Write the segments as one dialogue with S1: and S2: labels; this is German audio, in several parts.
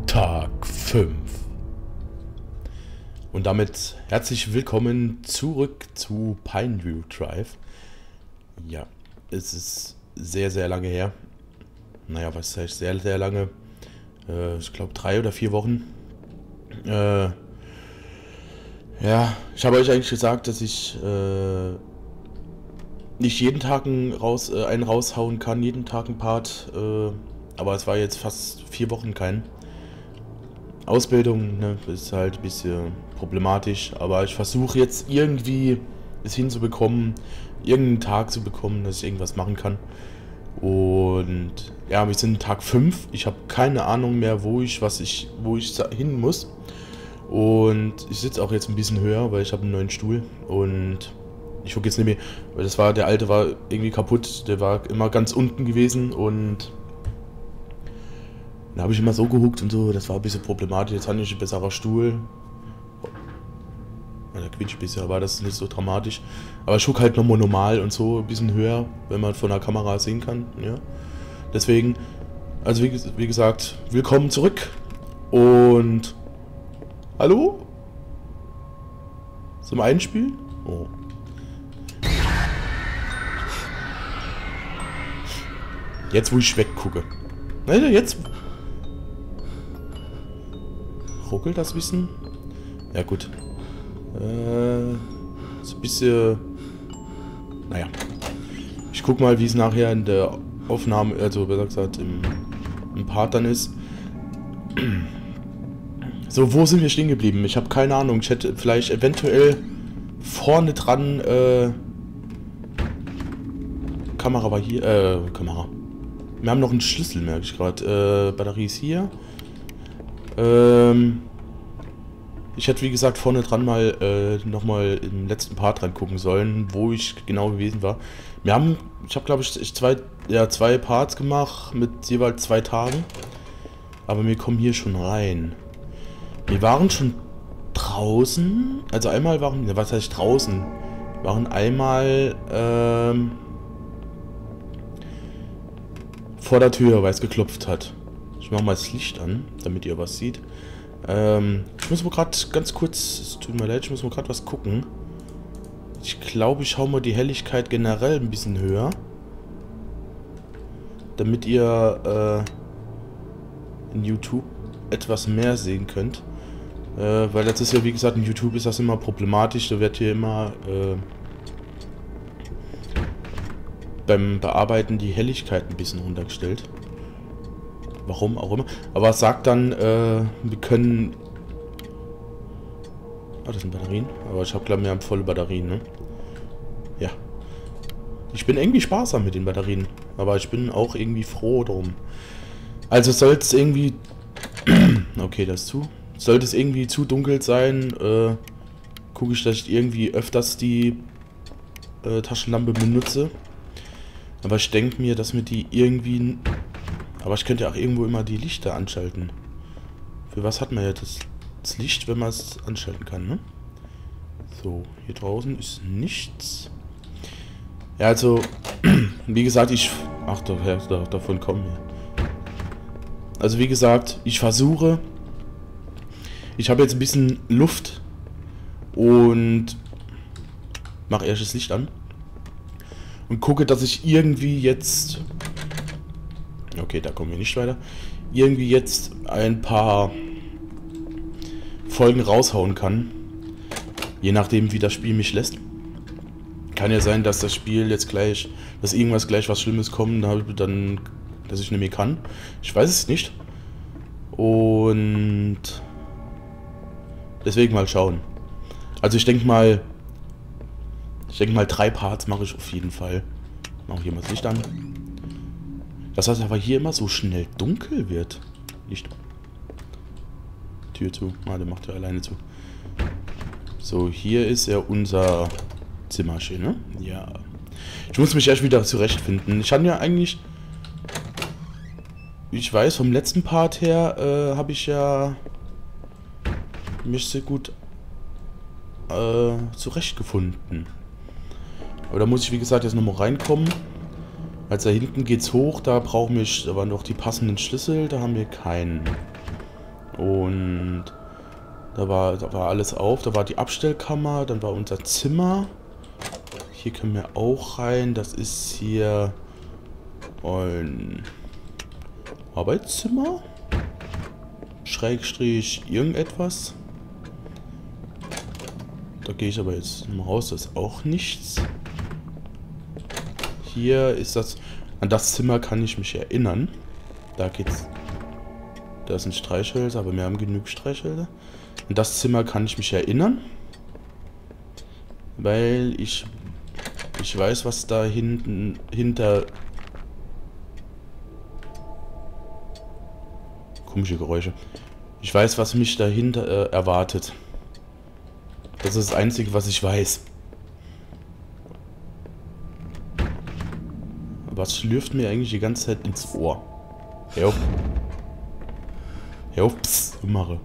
S1: Tag 5. Und damit herzlich willkommen zurück zu Pineview Drive. Ja, es ist sehr, sehr lange her. Naja, was heißt sehr, sehr lange? Ich glaube 3 oder 4 Wochen. Ja, ich habe euch eigentlich gesagt, dass ich nicht jeden Tag einen raushauen kann, jeden Tag ein Part. Aber es war jetzt fast 4 Wochen kein. Ausbildung, ne, ist halt ein bisschen problematisch, aber ich versuche jetzt irgendwie es hinzubekommen, irgendeinen Tag zu bekommen, dass ich irgendwas machen kann. Und ja, wir sind Tag 5. Ich habe keine Ahnung mehr, wo ich hin muss. Und ich sitze auch jetzt ein bisschen höher, weil ich habe einen neuen Stuhl und ich gucke jetzt nicht mehr, weil der alte war irgendwie kaputt, der war immer ganz unten gewesen und da habe ich immer so gehuckt und so, das war ein bisschen problematisch. Jetzt habe ich ein besserer Stuhl. Ja, der quietscht ein bisschen, aber das ist nicht so dramatisch. Aber ich gucke halt nochmal normal und so ein bisschen höher, wenn man von der Kamera sehen kann. Ja. Deswegen, also wie gesagt, willkommen zurück. Und hallo? Zum Einspielen? Oh. Jetzt, wo ich weggucke. Nein, jetzt. Ruckelt das Wissen? Ja, gut. So ein bisschen. Naja. Ich guck mal, wie es nachher in der Aufnahme, also besser gesagt, im Part dann ist. So, wo sind wir stehen geblieben? Ich habe keine Ahnung. Ich hätte vielleicht eventuell vorne dran. Kamera war hier. Kamera. Wir haben noch einen Schlüssel, merke ich gerade. Batterie ist hier. Ich hätte wie gesagt vorne dran mal nochmal im letzten Part reingucken sollen, wo ich genau gewesen war. Ich habe glaube ich zwei Parts gemacht mit jeweils 2 Tagen. Aber wir kommen hier schon rein. Wir waren schon draußen. Also einmal waren, was heißt draußen? Wir waren einmal vor der Tür, weil es geklopft hat. Ich mache mal das Licht an, damit ihr was seht. Ich muss mal gerade ganz kurz, es tut mir leid, ich muss mal gerade was gucken. Ich glaube, ich hau mal die Helligkeit generell ein bisschen höher. Damit ihr in YouTube etwas mehr sehen könnt. Weil das ist ja, wie gesagt, in YouTube ist das immer problematisch. Da wird hier immer beim Bearbeiten die Helligkeit ein bisschen runtergestellt. Warum auch immer. Aber es sagt dann, wir können... Ah, das sind Batterien. Aber ich glaube, wir haben volle Batterien, ne? Ja. Ich bin irgendwie sparsam mit den Batterien. Aber ich bin auch irgendwie froh drum. Also soll es irgendwie... Okay, das ist zu. Sollte es irgendwie zu dunkel sein, gucke ich, dass ich irgendwie öfters die Taschenlampe benutze. Aber ich denke mir, dass wir die irgendwie... Aber ich könnte ja auch irgendwo immer die Lichter anschalten. Für was hat man ja das Licht, wenn man es anschalten kann, ne? So, hier draußen ist nichts. Ja, also, wie gesagt, ach, davon kommen wir. Also, wie gesagt, ich versuche... Ich habe jetzt ein bisschen Luft und mache erst das Licht an. Und gucke, dass ich irgendwie jetzt... Okay, da kommen wir nicht weiter. Irgendwie jetzt ein paar Folgen raushauen kann. Je nachdem, wie das Spiel mich lässt. Kann ja sein, dass das Spiel jetzt gleich, dass irgendwas gleich was Schlimmes kommt, dann, dass ich nicht mehr kann. Ich weiß es nicht. Und deswegen mal schauen. Also ich denke mal 3 Parts mache ich auf jeden Fall. Mache hier mal das Licht an. Das heißt aber hier immer so schnell dunkel wird. Licht. Tür zu. Ah, der macht ja alleine zu. So, hier ist ja unser Zimmerchen, ne? Ja. Ich muss mich erst wieder zurechtfinden. Ich hatte ja eigentlich... Ich weiß, vom letzten Part her habe ich ja mich sehr gut zurechtgefunden. Aber da muss ich, wie gesagt, jetzt nochmal reinkommen. Also da hinten geht's hoch, da war noch die passenden Schlüssel, da haben wir keinen. Und da war alles auf. Da war die Abstellkammer, dann war unser Zimmer. Hier können wir auch rein. Das ist hier ein Arbeitszimmer. Schrägstrich irgendetwas. Da gehe ich aber jetzt mal raus. Das ist auch nichts. Hier ist das... An das Zimmer kann ich mich erinnern. Da geht's... Da sind Streichhölzer, aber wir haben genug Streichhölzer. An das Zimmer kann ich mich erinnern. Weil ich weiß, was da hinter... Komische Geräusche. Ich weiß, was mich dahinter erwartet. Das ist das Einzige, was ich weiß. Was schlürft mir eigentlich die ganze Zeit ins Ohr? Hör auf. Hör auf, psst, mache.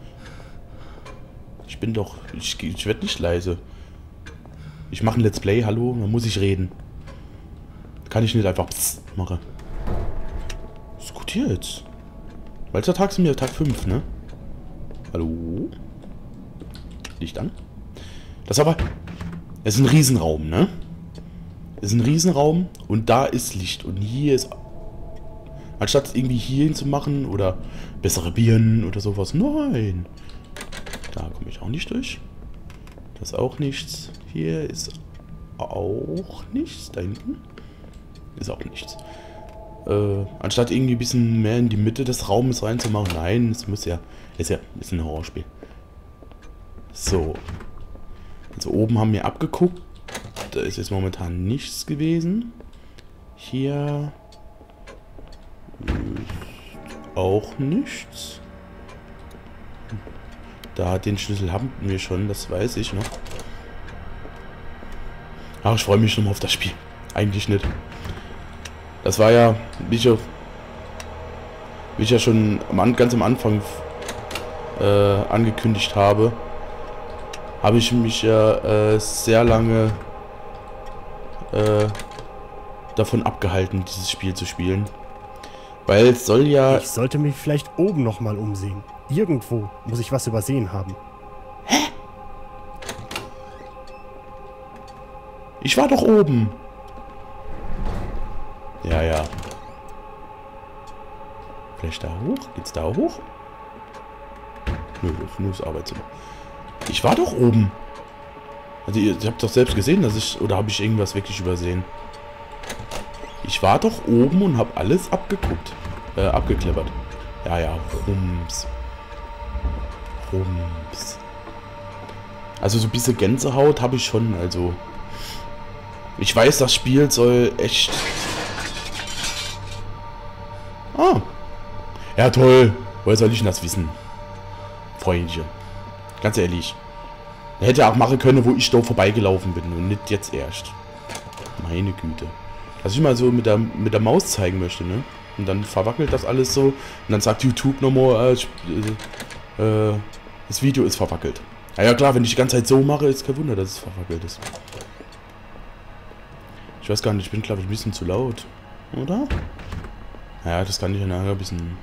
S1: Ich bin doch... Ich werde nicht leise. Ich mache ein Let's Play, hallo? Dann muss ich reden. Kann ich nicht einfach psst mache. Was ist gut hier jetzt? Welcher Tag sind wir? Tag 5, ne? Hallo? Licht an. Das aber... Es ist ein Riesenraum, ne? Es ist ein Riesenraum und da ist Licht. Und hier ist... Anstatt es irgendwie hierhin zu machen oder bessere Birnen oder sowas. Nein! Da komme ich auch nicht durch. Das ist auch nichts. Hier ist auch nichts. Da hinten ist auch nichts. Anstatt irgendwie ein bisschen mehr in die Mitte des Raumes reinzumachen. Nein, es muss ja... Ist ein Horrorspiel. So. Also oben haben wir abgeguckt. Da ist jetzt momentan nichts gewesen. Hier ist auch nichts. Da den Schlüssel haben wir schon, das weiß ich noch. Ach, ich freue mich schon mal auf das Spiel. Eigentlich nicht. Das war ja, wie ich ja schon ganz am Anfang angekündigt habe, habe ich mich ja sehr lange davon abgehalten, dieses Spiel zu spielen. Weil es soll ja...
S2: Ich sollte mich vielleicht oben nochmal umsehen. Irgendwo muss ich was übersehen haben.
S1: Hä? Ich war doch oben. Ja. Vielleicht da hoch? Geht's da hoch? Nö, das ist nur das Arbeitszimmer. Ich war doch oben. Also ihr habt doch selbst gesehen, dass ich... Oder habe ich irgendwas wirklich übersehen? Ich war doch oben und habe alles abgeguckt. Abgekleppert. Ja, Rums. Also so ein bisschen Gänsehaut habe ich schon, also... Ich weiß, das Spiel soll echt... Ah. Ja, toll. Woher soll ich denn das wissen? Freundchen. Ganz ehrlich. Er hätte auch machen können, wo ich da vorbeigelaufen bin und nicht jetzt erst. Meine Güte. Dass ich mal so mit der Maus zeigen möchte, ne? Und dann verwackelt das alles so. Und dann sagt YouTube nochmal, das Video ist verwackelt. Ja klar, wenn ich die ganze Zeit so mache, ist kein Wunder, dass es verwackelt ist. Ich weiß gar nicht, ich bin glaube ich ein bisschen zu laut. Oder? Ja, das kann ich ja nachher ein bisschen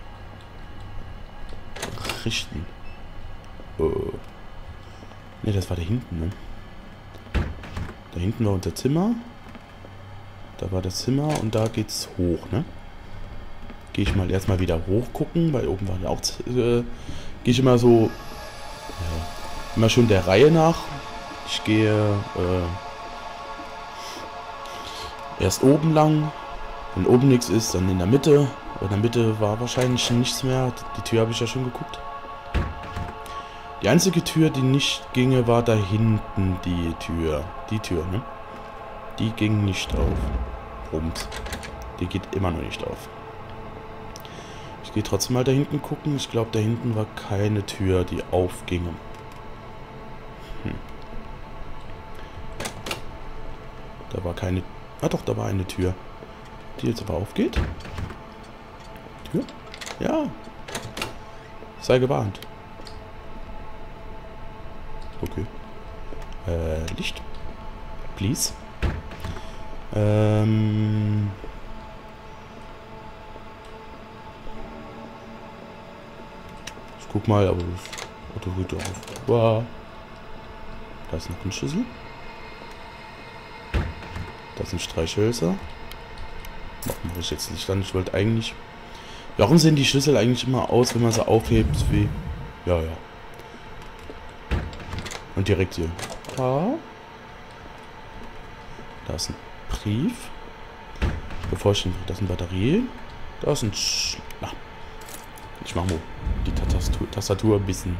S1: richten. Ne, das war da hinten, ne? Da hinten war unser Zimmer. Da war das Zimmer und da geht's hoch, ne? Gehe ich mal erstmal wieder hoch gucken, weil oben war ja auch... gehe ich immer so... immer schön der Reihe nach. Ich gehe erst oben lang. Wenn oben nichts ist, dann in der Mitte. In der Mitte war wahrscheinlich nichts mehr. Die Tür habe ich ja schon geguckt. Die einzige Tür, die nicht ginge, war da hinten die Tür. Die Tür, ne? Die ging nicht auf. Rums. Die geht immer noch nicht auf. Ich gehe trotzdem mal da hinten gucken. Ich glaube, da hinten war keine Tür, die aufginge. Da war keine... Ah doch, da war eine Tür. Die jetzt aber aufgeht. Tür? Ja. Sei gewarnt. Okay. Licht. Please. Ich guck mal, aber das Auto geht auf. Wow. Da ist noch ein Schlüssel. Da sind Streichhölzer. Mache ich jetzt nicht an. Ich wollte eigentlich... Warum sehen die Schlüssel eigentlich immer aus, wenn man sie aufhebt? Wie... Ja, ja. Und direkt hier. Da ist ein Brief. Bevor ich den... Da sind Batterien. Da ist ein... Ich mach mal die Tastatur ein bisschen...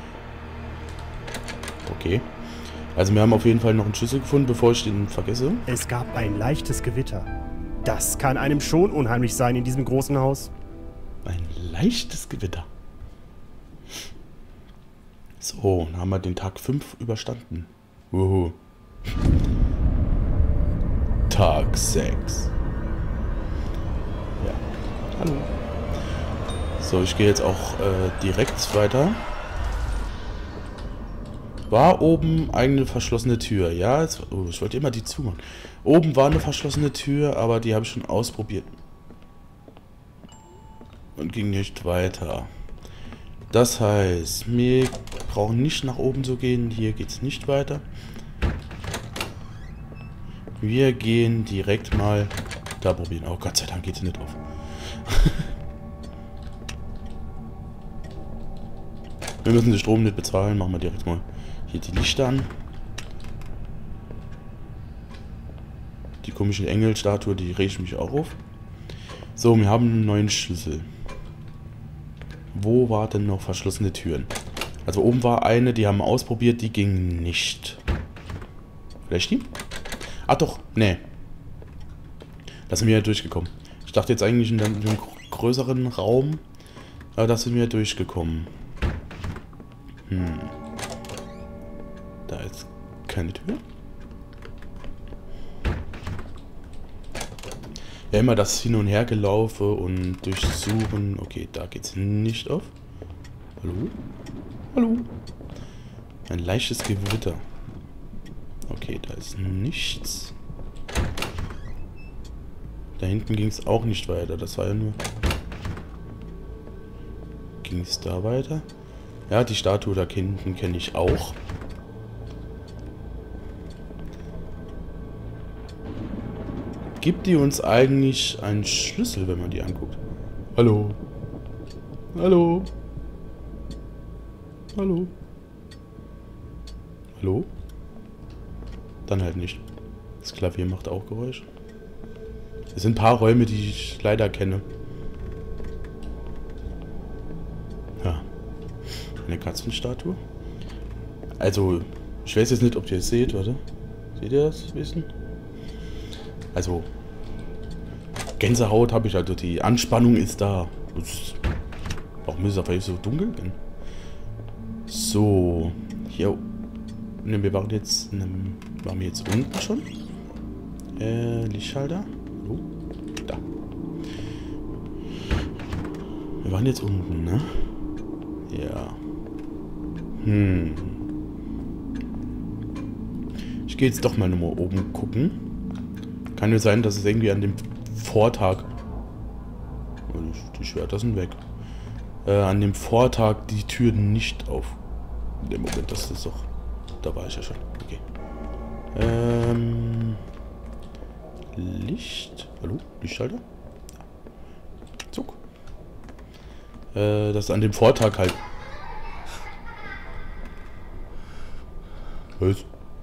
S1: Okay. Also wir haben auf jeden Fall noch einen Schlüssel gefunden, bevor ich den vergesse.
S2: Es gab ein leichtes Gewitter. Das kann einem schon unheimlich sein in diesem großen Haus.
S1: Ein leichtes Gewitter. So, dann haben wir den Tag 5 überstanden. Wuhu. Tag 6. Ja. Hallo. So, ich gehe jetzt auch direkt weiter. War oben eine verschlossene Tür? Ja, ich wollte immer die zumachen. Oben war eine verschlossene Tür, aber die habe ich schon ausprobiert. Und ging nicht weiter. Das heißt, wir brauchen nicht nach oben zu gehen. Hier geht es nicht weiter. Wir gehen direkt mal da probieren. Oh Gott sei Dank geht es nicht auf. Wir müssen den Strom nicht bezahlen. Machen wir direkt mal hier die Lichter an. Die komische Engelstatue, die regt mich auch auf. So, wir haben einen neuen Schlüssel. Wo war denn noch verschlossene Türen? Also oben war eine, die haben wir ausprobiert, die ging nicht. Vielleicht die? Ach doch, nee. Da sind wir ja durchgekommen. Ich dachte jetzt eigentlich in einem größeren Raum, aber da sind wir durchgekommen. Da ist keine Tür. Ja, immer das Hin- und Hergelaufe und Durchsuchen. Okay, da geht's nicht auf. Hallo? Hallo? Ein leichtes Gewitter. Okay, da ist nichts. Da hinten ging es auch nicht weiter. Das war ja nur... Ging es da weiter? Ja, die Statue da hinten kenne ich auch. Gibt die uns eigentlich einen Schlüssel, wenn man die anguckt? Hallo? Hallo? Hallo? Hallo? Dann halt nicht. Das Klavier macht auch Geräusch. Es sind ein paar Räume, die ich leider kenne. Ja. Eine Katzenstatue. Also, ich weiß jetzt nicht, ob ihr es seht, warte. Seht ihr das? Wissen? Also, Gänsehaut habe ich, also die Anspannung ist da. Warum ist es aber so dunkel denn? So, hier. Ne, wir waren jetzt unten schon. Lichtschalter. Oh, da. Wir waren jetzt unten, ne? Ja. Ich gehe jetzt doch mal nochmal oben gucken. Kann ja sein, dass es irgendwie an dem Vortag... Die Schwerter sind weg. An dem Vortag die Türen nicht auf... Ne, Moment, das ist doch... Da war ich ja schon. Okay. Licht... Hallo? Lichtschalter? Zug. Das an dem Vortag halt... Was?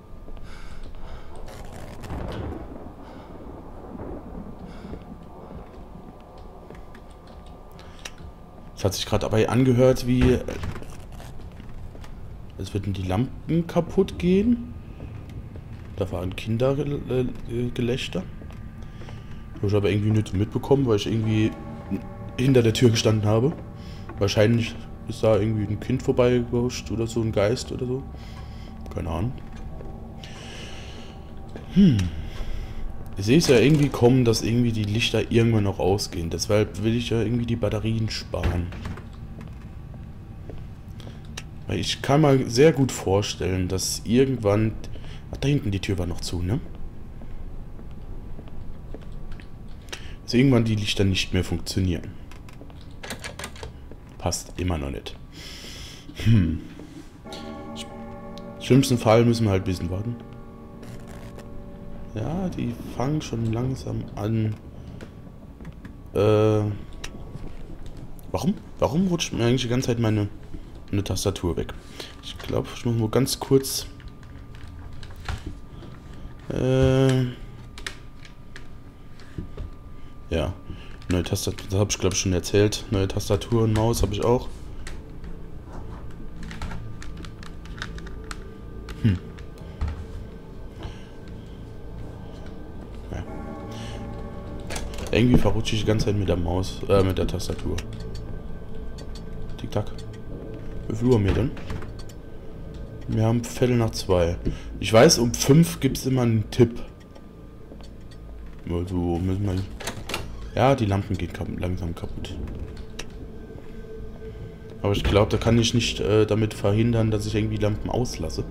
S1: Es hat sich gerade dabei angehört, wie... Es würden die Lampen kaputt gehen. Da waren Kindergelächter. Habe ich aber irgendwie nicht mitbekommen, weil ich irgendwie hinter der Tür gestanden habe. Wahrscheinlich ist da irgendwie ein Kind vorbeigehuscht oder so, ein Geist oder so. Keine Ahnung. Ich sehe es ja irgendwie kommen, dass irgendwie die Lichter irgendwann noch ausgehen. Deshalb will ich ja irgendwie die Batterien sparen. Weil ich kann mir sehr gut vorstellen, dass irgendwann... Ach, da hinten die Tür war noch zu, ne? Dass irgendwann die Lichter nicht mehr funktionieren. Passt immer noch nicht. Im schlimmsten Fall müssen wir halt ein bisschen warten. Ja, die fangen schon langsam an. Warum? Warum rutscht mir eigentlich die ganze Zeit meine Tastatur weg? Ich glaube, ich muss nur ganz kurz... ja, neue Tastatur, das habe ich glaube ich schon erzählt. Neue Tastatur und Maus habe ich auch. Ja. Irgendwie verrutsche ich die ganze Zeit mit der Maus, mit der Tastatur. Tick-Tack. Wie viel Uhr haben wir denn? Wir haben 2:15. Ich weiß, um 5 gibt es immer einen Tipp. Also müssen wir... Ja, die Lampen gehen langsam kaputt. Aber ich glaube, da kann ich nicht damit verhindern, dass ich irgendwie Lampen auslasse.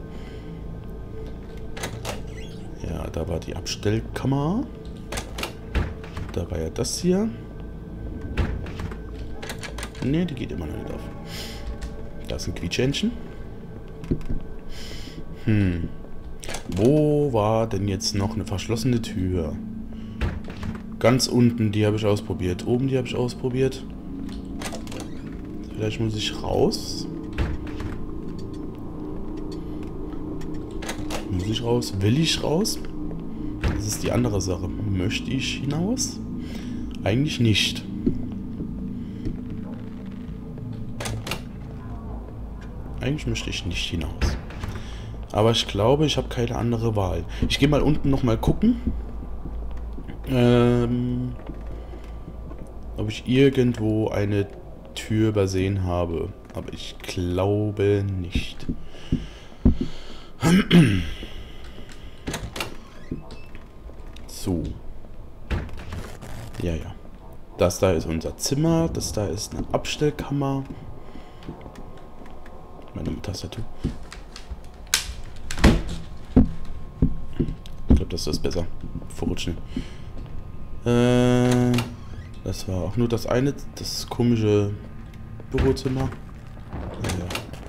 S1: Ja, da war die Abstellkammer. Da war ja das hier. Ne, die geht immer noch nicht auf. Da ist ein Quietschhändchen. Wo war denn jetzt noch eine verschlossene Tür? Ganz unten, die habe ich ausprobiert. Oben, die habe ich ausprobiert. Vielleicht muss ich raus. Muss ich raus? Will ich raus? Das ist die andere Sache. Möchte ich hinaus? Eigentlich nicht. Eigentlich möchte ich nicht hinaus. Aber ich glaube, ich habe keine andere Wahl. Ich gehe mal unten nochmal gucken. Ob ich irgendwo eine Tür übersehen habe. Aber ich glaube nicht. So. Ja, ja. Das da ist unser Zimmer. Das da ist eine Abstellkammer. Meine Tastatur. Ich glaube, das ist besser. Vorrutschen. Das war auch nur das eine, das komische Bürozimmer. Ja.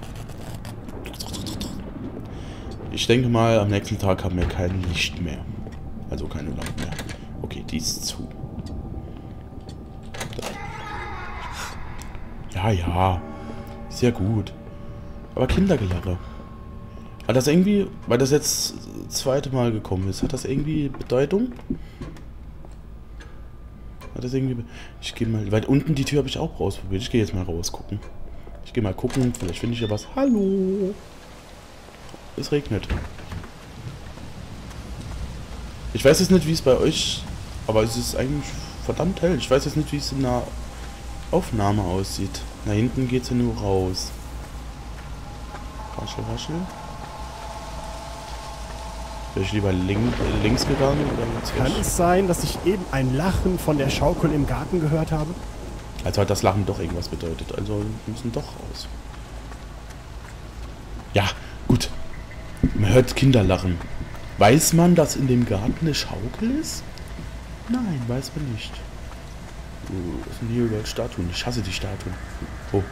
S1: Ich denke mal, am nächsten Tag haben wir kein Licht mehr. Also keine Lampe mehr. Okay, die ist zu. Ja, ja. Sehr gut. Aber Kindergelache. Hat das irgendwie, weil das jetzt das zweite Mal gekommen ist, hat das irgendwie Bedeutung? Hat das irgendwie... Ich gehe mal... Weil unten die Tür habe ich auch ausprobiert. Ich gehe jetzt mal raus gucken. Ich gehe mal gucken. Vielleicht finde ich ja was. Hallo! Es regnet. Ich weiß jetzt nicht, wie es bei euch... Aber es ist eigentlich verdammt hell. Ich weiß jetzt nicht, wie es in der Aufnahme aussieht. Da hinten geht es ja nur raus. Raschel, raschel. Wäre ich lieber links gegangen oder jetzt?
S2: Kann es sein, dass ich eben ein Lachen von der Schaukel im Garten gehört habe?
S1: Also hat das Lachen doch irgendwas bedeutet. Also wir müssen doch raus. Ja, gut. Man hört Kinder lachen. Weiß man, dass in dem Garten eine Schaukel ist? Nein, weiß man nicht. Was sind hier überall Statuen? Ich hasse die Statuen. Oh.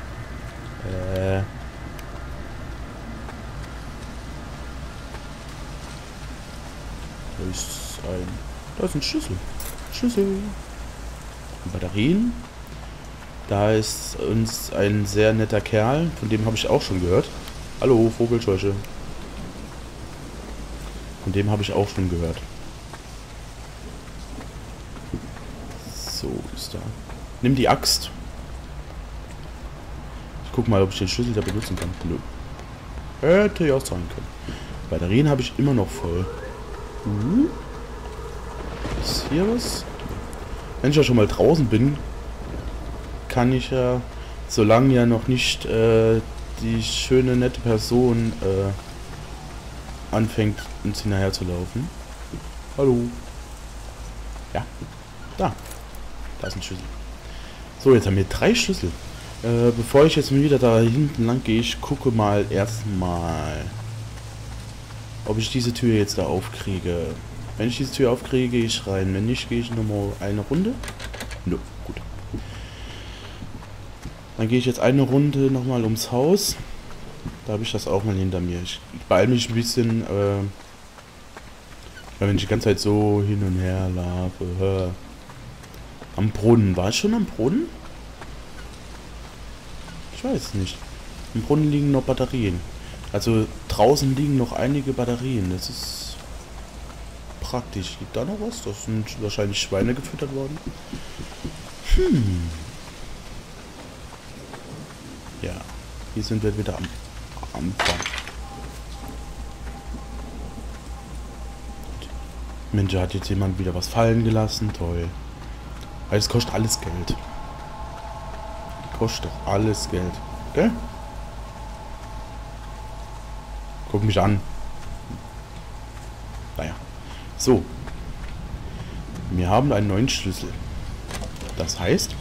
S1: Da ist ein Schlüssel. Schlüssel. Batterien. Da ist uns ein sehr netter Kerl, von dem habe ich auch schon gehört. Hallo, Vogelscheuche. Von dem habe ich auch schon gehört. So, ist da. Nimm die Axt. Ich guck mal, ob ich den Schlüssel da benutzen kann. Nö. Hätte ja auch sein können. Batterien habe ich immer noch voll. Ist hier was? Wenn ich ja schon mal draußen bin, kann ich ja, solange ja noch nicht die schöne, nette Person anfängt, uns hinterher zu laufen. Hallo. Ja. Da. Da ist ein Schlüssel. So, jetzt haben wir 3 Schlüssel. Bevor ich jetzt wieder da hinten lang gehe, ich gucke mal erstmal, ob ich diese Tür jetzt da aufkriege. Wenn ich diese Tür aufkriege, gehe ich rein. Wenn nicht, gehe ich nochmal eine Runde. Nö, gut. Dann gehe ich jetzt eine Runde nochmal ums Haus. Da habe ich das auch mal hinter mir. Ich beeile mich ein bisschen, weil wenn ich die ganze Zeit so hin und her laufe. Am Brunnen. War ich schon am Brunnen? Ich weiß es nicht. Im Brunnen liegen noch Batterien. Also draußen liegen noch einige Batterien. Das ist praktisch. Liegt da noch was? Das sind wahrscheinlich Schweine gefüttert worden. Ja, hier sind wir wieder am Anfang. Mensch, hat jetzt jemand wieder was fallen gelassen. Toll. Weil es kostet alles Geld. Kostet doch alles Geld. Gell? Guck mich an. Naja. So. Wir haben einen neuen Schlüssel. Das heißt,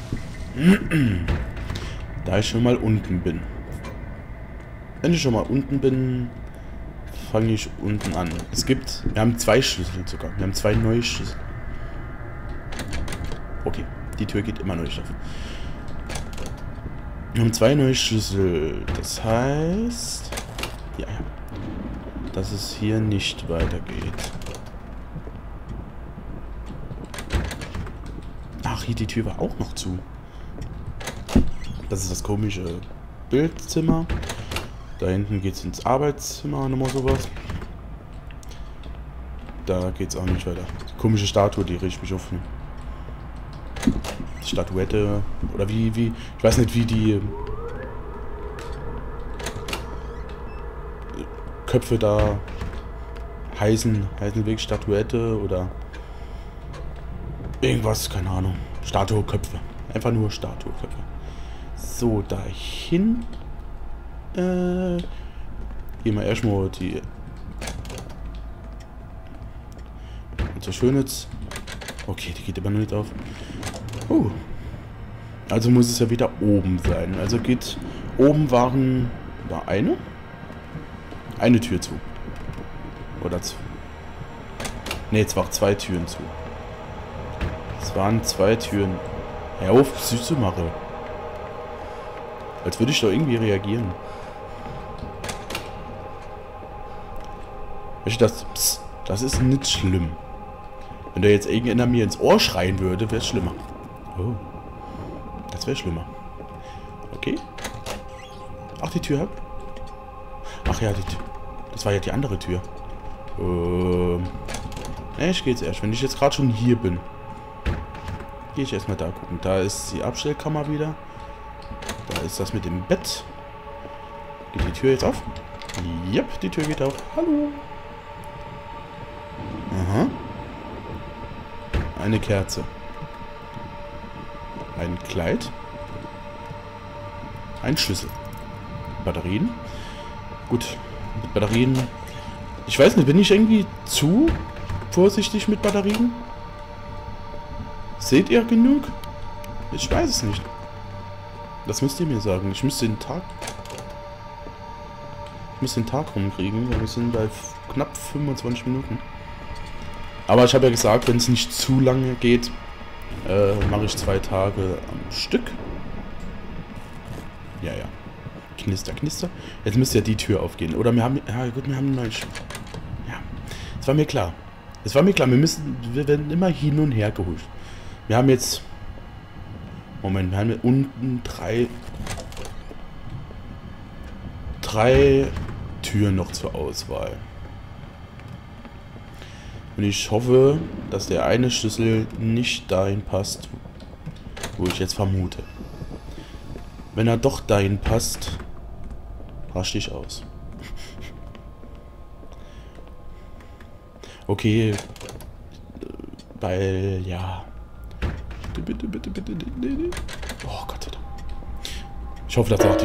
S1: da ich schon mal unten bin. Wenn ich schon mal unten bin, fange ich unten an. Wir haben 2 Schlüssel sogar. Wir haben 2 neue Schlüssel. Okay, die Tür geht immer noch nicht auf. Wir haben 2 neue Schlüssel. Das heißt, ja, dass es hier nicht weitergeht. Ach, hier die Tür war auch noch zu. Das ist das komische Bildzimmer. Da hinten geht es ins Arbeitszimmer, nochmal sowas. Da geht es auch nicht weiter. Die komische Statue, die riecht mich auf. Statuette. Oder wie. Ich weiß nicht, wie die Köpfe da heißen. Heißen wirklich Statuette oder irgendwas, keine Ahnung. Statueköpfe. Einfach nur Statueköpfe. So, dahin. Gehen wir erstmal die. Und so schön jetzt. Okay, die geht immer noch nicht auf. Also muss es ja wieder oben sein. Also geht. Oben war eine Tür zu. Oder zu. Ne, jetzt waren 2 Türen zu. Es waren 2 Türen. Hör auf, süß zu machen. Als würde ich doch irgendwie reagieren. Weißt du, das ist nicht schlimm. Wenn der jetzt irgendeiner mir ins Ohr schreien würde, wäre es schlimmer. Oh. Das wäre schlimmer. Okay. Ach, die Tür. Ach ja, die Tür. Das war ja die andere Tür. Ich gehe jetzt erst. Wenn ich jetzt gerade schon hier bin, gehe ich erstmal da gucken. Da ist die Abstellkammer wieder. Da ist das mit dem Bett. Geht die Tür jetzt auf? Yep, die Tür geht auf. Hallo. Aha. Eine Kerze. Ein Kleid. Ein Schlüssel. Batterien. Gut. Mit Batterien. Ich weiß nicht, bin ich irgendwie zu vorsichtig mit Batterien? Seht ihr genug? Ich weiß es nicht. Das müsst ihr mir sagen. Ich müsste den Tag rumkriegen. Wir sind bei knapp 25 Minuten. Aber ich habe ja gesagt, wenn es nicht zu lange geht, mache ich 2 Tage am Stück. Ja. Knister, knister. Jetzt müsste ja die Tür aufgehen. Oder wir haben... Ja gut, wir haben einen neuen... Ja. Es war mir klar. Wir werden immer hin und her geholt. Wir haben jetzt... Moment, wir haben unten 3 Türen noch zur Auswahl. Und ich hoffe, dass der eine Schlüssel nicht dahin passt, wo ich jetzt vermute. Wenn er doch dahin passt, raste ich aus. Okay, weil, ja. Bitte. Oh Gott sei Dank. Ich hoffe, das sagt die.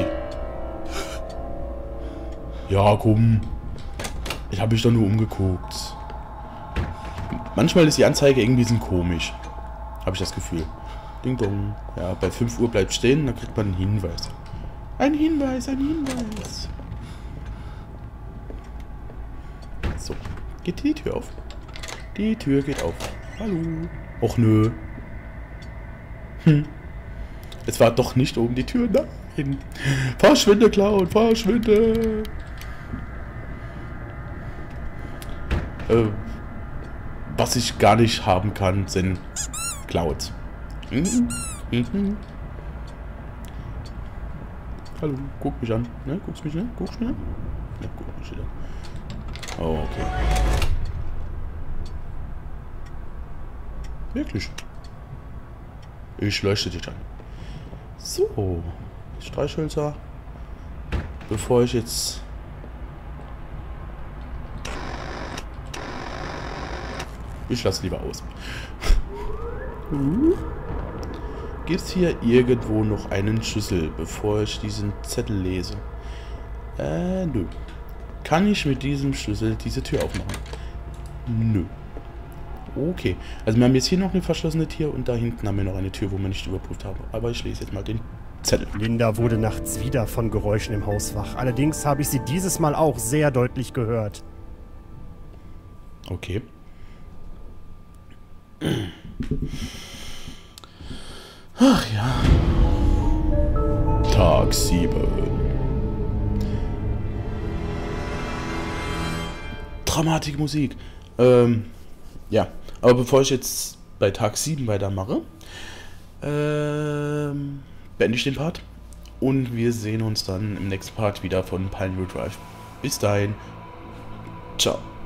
S1: Ja, komm. Ich habe mich doch nur umgeguckt. Manchmal ist die Anzeige irgendwie ein bisschen komisch. Habe ich das Gefühl. Ding dong. Ja, bei 5 Uhr bleibt stehen, dann kriegt man einen Hinweis. Ein Hinweis. So. Geht die Tür auf? Die Tür geht auf. Hallo. Och nö. Es war doch nicht oben die Tür. Nein. Verschwinde, Clown, verschwinde. Was ich gar nicht haben kann, sind Clouds. Hallo, guck mich an. Ne, guckst mich an? Guckst mich an? Ne, guck mich an. Oh, okay. Wirklich. Ich leuchte dich an. So. Streichhölzer. Bevor ich jetzt... Ich lasse lieber aus. Gibt es hier irgendwo noch einen Schlüssel, bevor ich diesen Zettel lese? Nö. Kann ich mit diesem Schlüssel diese Tür aufmachen? Nö. Okay. Also wir haben jetzt hier noch eine verschlossene Tür und da hinten haben wir noch eine Tür, wo wir nicht überprüft haben. Aber ich lese jetzt mal den Zettel.
S2: Linda wurde nachts wieder von Geräuschen im Haus wach. Allerdings habe ich sie dieses Mal auch sehr deutlich gehört.
S1: Okay. Ach ja. Tag 7. Dramatische Musik. Ja. Aber bevor ich jetzt bei Tag 7 weitermache, beende ich den Part. Und wir sehen uns dann im nächsten Part wieder von Pinewood Drive. Bis dahin. Ciao.